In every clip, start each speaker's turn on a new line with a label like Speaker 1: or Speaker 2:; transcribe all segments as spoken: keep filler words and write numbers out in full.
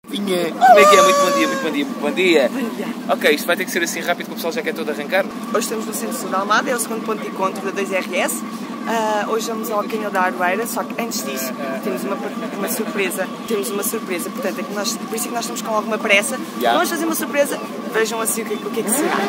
Speaker 1: Vinha! Como é que é? Muito bom dia, muito bom dia, muito bom dia!
Speaker 2: Bom dia!
Speaker 1: Ok, isto vai ter que ser assim rápido, porque o pessoal já quer todo arrancar.
Speaker 2: Hoje estamos no Centro Sul da Almada, é o segundo ponto de encontro da dois R S. Uh, hoje vamos ao Canil da Aroeira, só que antes disso temos uma, uma surpresa. Temos uma surpresa, portanto, é que nós, por isso é que nós estamos com alguma pressa.
Speaker 1: Yeah.
Speaker 2: Vamos fazer uma surpresa, vejam assim o que, o que é que será.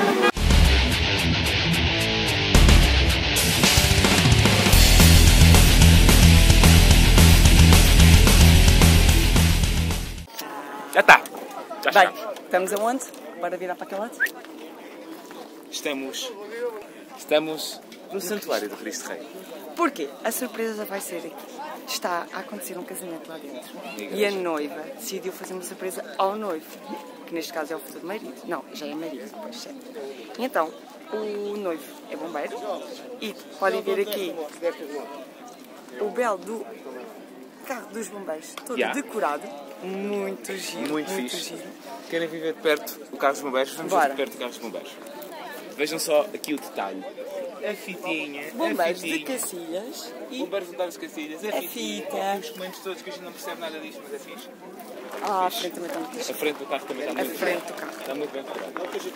Speaker 1: Já está! Já está!
Speaker 2: Bem, estamos aonde? Bora virar para aquele lado?
Speaker 1: Estamos... Estamos no Santuário do Cristo Rei.
Speaker 2: Porquê? A surpresa vai ser aqui. Está a acontecer um casamento lá dentro. E a noiva decidiu fazer uma surpresa ao noivo, que neste caso é o futuro marido. Não, já é marido, pois certo. E então, o noivo é bombeiro e podem ver aqui o belo do carro dos bombeiros, todo
Speaker 1: Yeah.
Speaker 2: decorado. Muito giro,
Speaker 1: Muito,
Speaker 2: muito
Speaker 1: fixe.
Speaker 2: giro.
Speaker 1: Querem viver de perto o carro dos bombeiros? Vamos
Speaker 2: Bora.
Speaker 1: ver de perto o carro dos bombeiros. Vejam só aqui o detalhe. A fitinha,
Speaker 2: Bombeiros
Speaker 1: a
Speaker 2: de
Speaker 1: fitinha.
Speaker 2: Cacilhas e
Speaker 1: Bombeiros voluntários de Cacilhas, a
Speaker 2: a
Speaker 1: fitinha.
Speaker 2: fita.
Speaker 1: E os comandos todos que a gente não percebe nada disto, mas é fixe.
Speaker 2: Ah, a frente também está muito
Speaker 1: A
Speaker 2: giro.
Speaker 1: frente do carro também está
Speaker 2: A
Speaker 1: muito
Speaker 2: frente
Speaker 1: bem.
Speaker 2: do carro.
Speaker 1: Está muito bem decorado.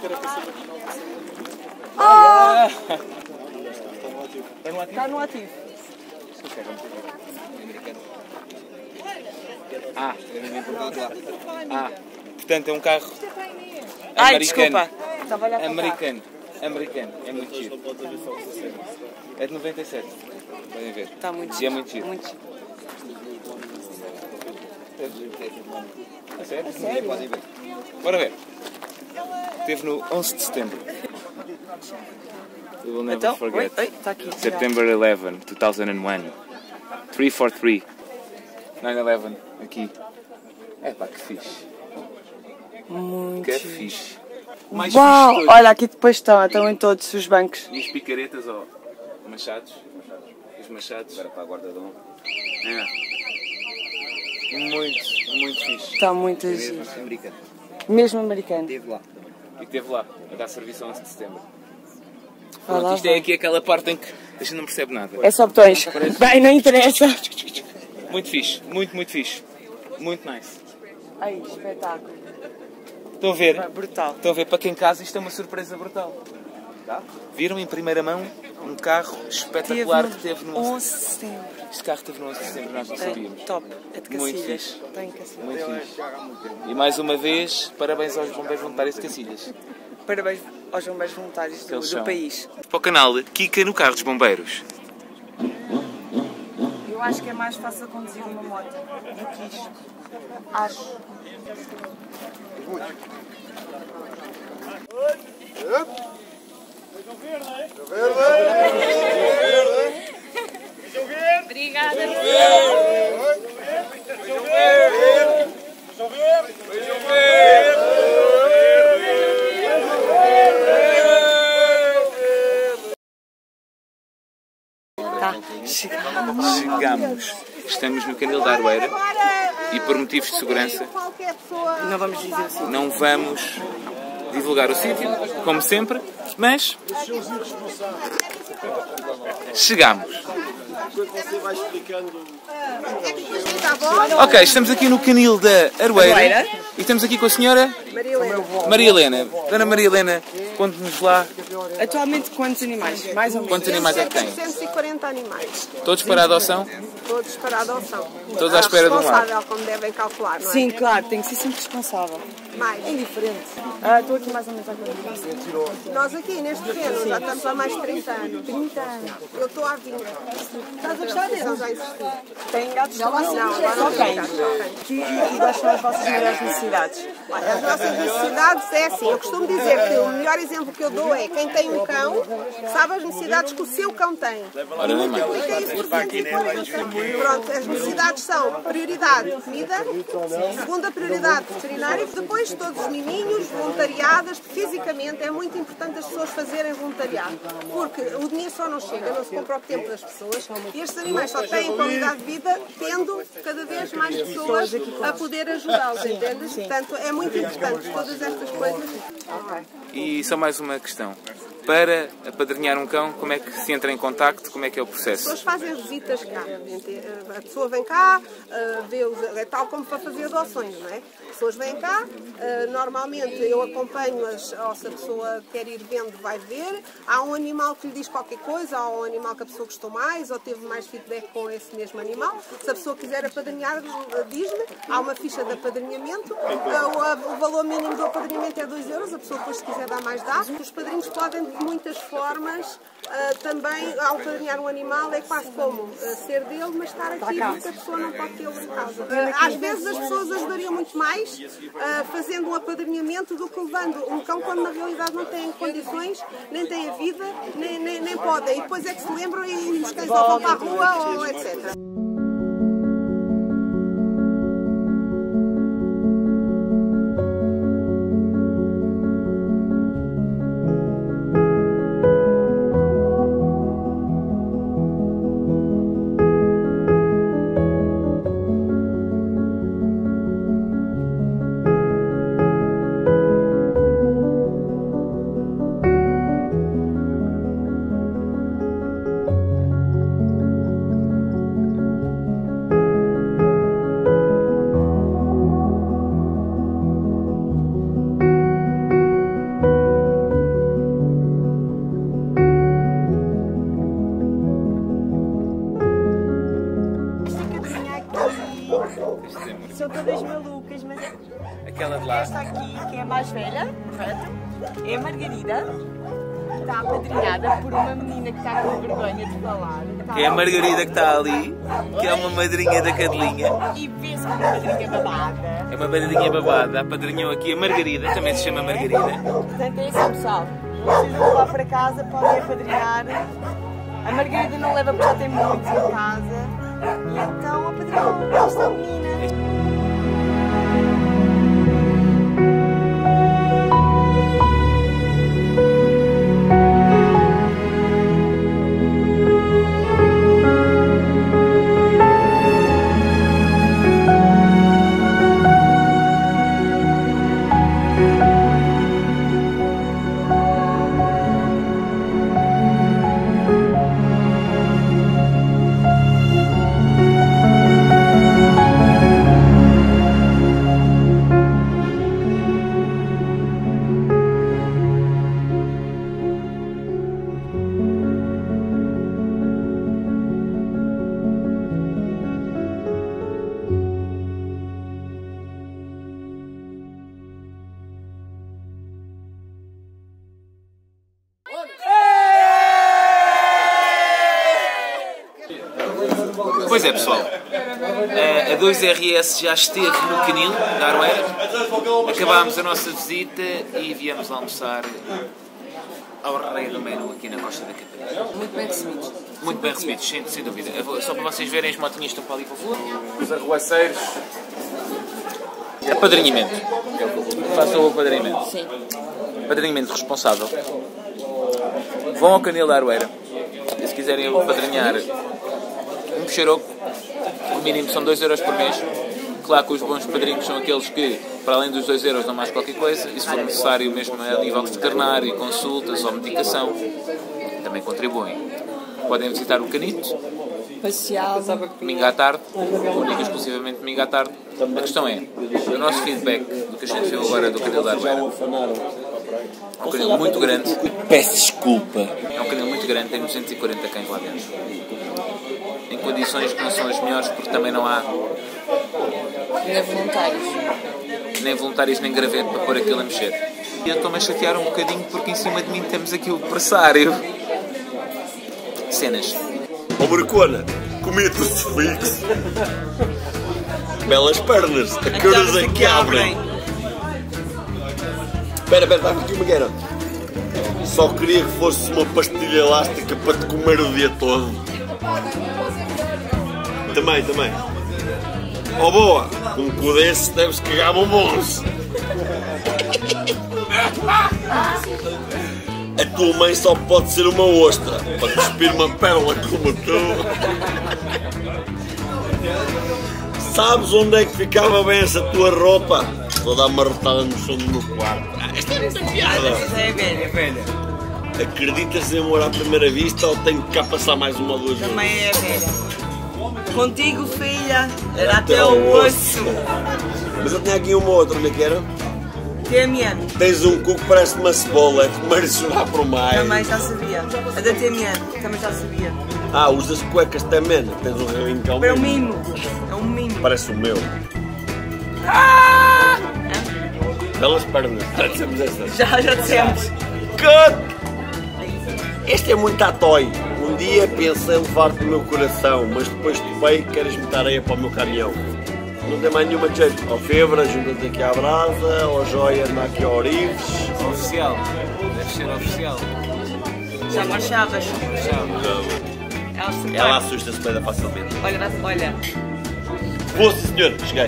Speaker 2: Ah!
Speaker 1: Está no ativo?
Speaker 2: Está no ativo.
Speaker 1: Ah, eu não importado lá. Ah, portanto é um carro
Speaker 2: Ai,
Speaker 1: americano.
Speaker 2: desculpa. Estava a olhar para o carro.
Speaker 1: Americano. Americano. É muito giro. É de noventa e sete. Podem ver.
Speaker 2: Está muito
Speaker 1: E
Speaker 2: giro.
Speaker 1: é muito giro.
Speaker 2: Muito giro.
Speaker 1: A sério?
Speaker 2: A sério?
Speaker 1: Podem ver. Bora ver. Esteve no onze de setembro. We will never
Speaker 2: Então,
Speaker 1: forget.
Speaker 2: oi, oi, está aqui.
Speaker 1: September eleventh, two thousand one. três quatro três. nove eleven. Aqui. É pá, que fixe.
Speaker 2: Muito
Speaker 1: Que
Speaker 2: giro.
Speaker 1: fixe. Mais
Speaker 2: Uau!
Speaker 1: fixe de todos.
Speaker 2: Olha, aqui depois estão, estão em todos os bancos.
Speaker 1: E as picaretas, ó. Machados. Os machados. Agora para a guarda-dom. É. Muito, muito fixe.
Speaker 2: Está muito giro.
Speaker 1: Americano.
Speaker 2: Mesmo americano.
Speaker 1: Esteve lá. E esteve lá, a dar serviço ao onze de setembro.
Speaker 2: Vai lá,
Speaker 1: Pronto, isto
Speaker 2: vai.
Speaker 1: é aqui aquela parte em que a gente não percebe nada.
Speaker 2: É só botões. Bem, não interessa.
Speaker 1: Muito fixe, muito, muito fixe. Muito nice.
Speaker 2: Ai, espetáculo.
Speaker 1: Estão a ver?
Speaker 2: Brutal.
Speaker 1: Estão a ver? Para quem em casa isto é uma surpresa brutal. Viram em primeira mão um carro espetacular que teve no
Speaker 2: onze de setembro.
Speaker 1: Este carro teve no onze de setembro, nós não sabíamos.
Speaker 2: É top. É de
Speaker 1: Muito
Speaker 2: Cacilhas.
Speaker 1: fixe.
Speaker 2: Tem Cacilhas.
Speaker 1: Muito fixe. E mais uma vez, parabéns aos bombeiros voluntários de Cacilhas.
Speaker 2: Parabéns aos bombeiros voluntários do,
Speaker 1: Eles
Speaker 2: do
Speaker 1: são.
Speaker 2: país.
Speaker 1: Para o canal Kika no carro dos bombeiros.
Speaker 2: Eu acho que é mais fácil conduzir uma moto do que isto. Acho.
Speaker 3: Obrigada.
Speaker 2: Tá, chegamos.
Speaker 1: Chegamos. Estamos no Canil da Aroeira e por motivos de segurança
Speaker 2: Não vamos dizer assim.
Speaker 1: não vamos divulgar o sítio, como sempre, mas chegamos. Ok, estamos aqui no Canil da Aroeira e estamos aqui com a senhora
Speaker 2: Maria Helena.
Speaker 1: Maria Helena. Dona Maria Helena, conte-nos lá
Speaker 2: Atualmente quantos animais? Mais ou menos.
Speaker 1: quantos animais é que tem.
Speaker 4: setecentos e quarenta animais,
Speaker 1: Todos para a adoção?
Speaker 4: todos para adoção.
Speaker 1: Todos à espera de um lar.
Speaker 4: Responsável, como devem calcular, não é?
Speaker 2: Sim, claro, tem que ser sempre responsável.
Speaker 4: Mais.
Speaker 2: É indiferente. Ah, estou aqui mais ou menos a contar.
Speaker 4: Nós aqui neste terreno já estamos há mais de trinta anos.
Speaker 2: trinta anos.
Speaker 4: Eu estou há vinte.
Speaker 2: Estás a gostar deles?
Speaker 4: Já existi.
Speaker 2: Tem gatos de ração?
Speaker 4: Não, agora
Speaker 2: Só
Speaker 4: não tem
Speaker 2: cães.
Speaker 4: gatos, só cães.
Speaker 2: E, e quais são as vossas maiores necessidades?
Speaker 4: Olha, as nossas necessidades é assim, eu costumo dizer que o melhor exemplo que eu dou é quem tem um cão sabe as necessidades que o seu cão tem.
Speaker 1: Ora, nem mais.
Speaker 4: Multiplica isso por duzentos e quarenta. Pronto, as necessidades são prioridade comida, segunda prioridade veterinária, depois todos os miminhos, voluntariadas, fisicamente é muito importante as pessoas fazerem voluntariado, porque o dinheiro só não chega, não se compra o tempo das pessoas e estes animais só têm qualidade de vida tendo cada vez mais pessoas a poder ajudá-los, entendes? Portanto, é muito importante todas estas coisas.
Speaker 1: E só mais uma questão. para apadrinhar um cão, como é que se entra em contacto, como é que é o processo?
Speaker 4: As pessoas fazem visitas cá, a pessoa vem cá, vê os, é tal como para fazer adoções, não é? As pessoas vêm cá, normalmente eu acompanho-as, ou se a pessoa quer ir vendo, vai ver. Há um animal que lhe diz qualquer coisa, há um animal que a pessoa gostou mais, ou teve mais feedback com esse mesmo animal. Se a pessoa quiser apadrinhar, diz-me, há uma ficha de apadrinhamento, o valor mínimo do apadrinhamento é dois euros, a pessoa depois se quiser dar mais dá. Os padrinhos podem de muitas formas, também ao apadrinhar um animal é quase como ser dele, mas estar aqui porque a pessoa não pode tê-lo em casa. Às vezes as pessoas ajudariam muito mais Uh, fazendo um apadrinhamento do que levando um cão quando na realidade não têm condições, nem têm a vida, nem, nem, nem podem. E depois é que se lembram e os cães ou vão para a rua ou etcétera.
Speaker 2: São todas malucas, mas é...
Speaker 1: Aquela de lá.
Speaker 2: Esta aqui, que é a mais velha, correto? É a Margarida, que está apadrinhada por uma menina que está com vergonha de falar. Está
Speaker 1: Que é a Margarida que está ali, que é uma madrinha da cadelinha.
Speaker 2: E vê-se como uma madrinha babada.
Speaker 1: É uma madrinha babada, apadrinhou aqui a Margarida, também se chama Margarida.
Speaker 2: Portanto é assim, pessoal. Vocês vão lá para casa, podem apadrinhar. A Margarida não leva porque já tem muitos em casa. E então apadrinhou esta menina.
Speaker 1: Pois é, pessoal, a dois R S já esteve no Canil da Aroeira, acabámos a nossa visita e viemos almoçar ao Rei do Menu aqui na Costa da Caparica.
Speaker 2: Muito bem recebidos.
Speaker 1: Muito bem recebidos, sem, sem dúvida. Só para vocês verem, as motinhas estão para ali para fora. Os arruaceiros. Apadrinhamento. Façam o apadrinhamento.
Speaker 2: Sim.
Speaker 1: Apadrinhamento responsável. Vão ao Canil da Aroeira e se quiserem apadrinhar um peixaroco, o mínimo são dois euros por mês. Claro que os bons padrinhos são aqueles que, para além dos dois euros, dão mais qualquer coisa. E se for necessário mesmo a nível veterinário, consultas ou medicação, também contribuem. Podem visitar o Canito,
Speaker 2: Passeado.
Speaker 1: domingo à tarde, única e exclusivamente domingo à tarde. A questão é, o nosso feedback do que a gente viu agora do Canil da Aroeira, é um canil muito grande.
Speaker 3: Peço desculpa.
Speaker 1: É um canil muito grande, tem duzentos e quarenta cães lá dentro. Em condições que não são as melhores, porque também não há
Speaker 2: Nem voluntários.
Speaker 1: nem voluntários nem gravete para pôr aquilo a mexer. E eu estou-me a chatear um bocadinho porque em cima de mim temos aqui o pressário. Cenas.
Speaker 3: Ó Marcona, comete o sufixo. Belas pernas, a caras é que abrem. Espera, espera, dá-me aqui uma guerra. Só queria que fosse uma pastilha elástica para te comer o dia todo. Também, também. Ó boa, um cu desse deve-se cagar bombons. A tua mãe só pode ser uma ostra para cuspir uma pérola como tu. Sabes onde é que ficava bem essa tua roupa? Toda amarrotada no chão do meu quarto. Ah, esta é muita piada.
Speaker 2: Essa é velha.
Speaker 1: É velha.
Speaker 3: Acreditas em amor à primeira vista ou tenho que cá passar mais uma ou duas vezes?
Speaker 2: Também é velha. Contigo, filha, era até o osso.
Speaker 3: Mas eu tinha aqui uma outra, onde é que era?
Speaker 2: T M N.
Speaker 3: Tens um cu que parece uma cebola, é de comer e chorar por mais.
Speaker 2: Também já sabia. A da T M N, também já sabia.
Speaker 3: Ah, usas cuecas também, tens um rabinho que é o
Speaker 2: É um
Speaker 3: mimo.
Speaker 2: mimo. É um mimo.
Speaker 3: Parece o meu.
Speaker 2: Ah!
Speaker 3: Belas pernas, já dissemos essa.
Speaker 2: Já, já dissemos.
Speaker 3: Cut! Este é muito atói. Um dia pensei em levar-te o meu coração, mas depois topei e queres meter areia para o meu caminhão. Não tem mais nenhuma de jeito. Ó Febra, junta-te aqui à brasa, ó Joia, anda aqui ao Orives.
Speaker 1: Oficial. Deve ser oficial.
Speaker 2: Já marchavas. Ela se
Speaker 3: Ela assusta-se bem facilmente.
Speaker 2: Olha, dá- olha.
Speaker 3: Vou, sim senhor, cheguei.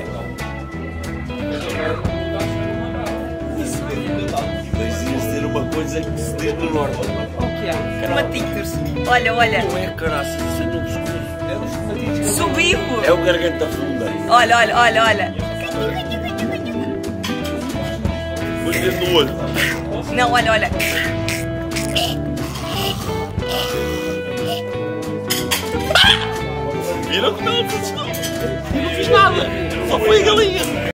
Speaker 3: Tens de dizer uma coisa que se diz no norte.
Speaker 2: O que é? Crematitos. Olha, olha.
Speaker 3: Não é caraças, isso é no pescoço.
Speaker 2: Subiu.
Speaker 3: É o garganta funda.
Speaker 2: Olha, olha, olha, olha.
Speaker 3: Põe dentro do olho.
Speaker 2: Não, olha, olha.
Speaker 3: Viram como ela se assustou? Não fiz nada. Só foi a galinha.